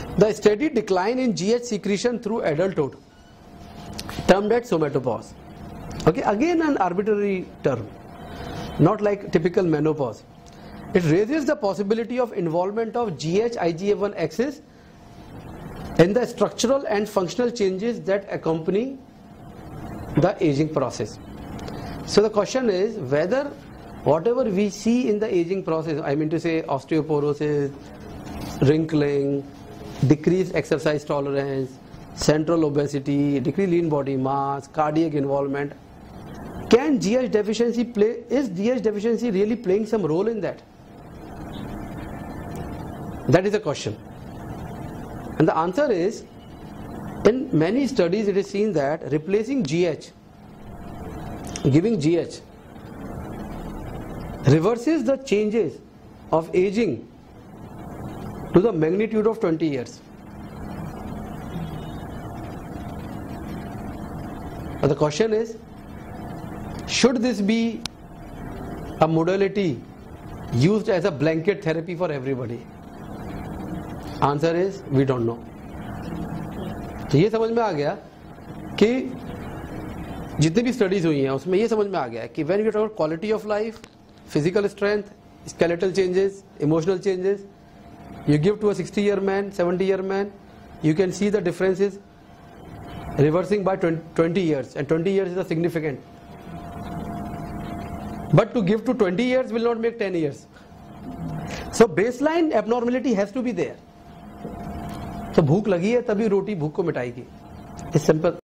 The steady decline in GH secretion through adulthood, termed as somatopause. Okay, again an arbitrary term, not like typical menopause. It raises the possibility of involvement of GH-IGF-1 axis in the structural and functional changes that accompany the aging process. So the question is whether whatever we see in the aging process, I mean to say osteoporosis, wrinkling, decreased exercise tolerance, central obesity, decreased lean body mass, cardiac involvement, can GH deficiency play, is GH deficiency really playing some role in that? That is the question. And the answer is, in many studies it is seen that replacing GH, giving GH, reverses the changes of aging to the magnitude of 20 years. But the question is, should this be a modality used as a blanket therapy for everybody? Answer is, we don't know. तो ये समझ में आ गया कि जितनी भी studies हुई हैं उसमें ये समझ में आ गया है कि when we talk about quality of life, physical strength, skeletal changes, emotional changes, you give to a 60-year man, 70-year man, you can see the differences reversing by 20 years, and 20 years is a significant. But to give to 20 years will not make 10 years. So baseline abnormality has to be there. तो भूख लगी है तभी रोटी भूख को मिटाएगी. इस simple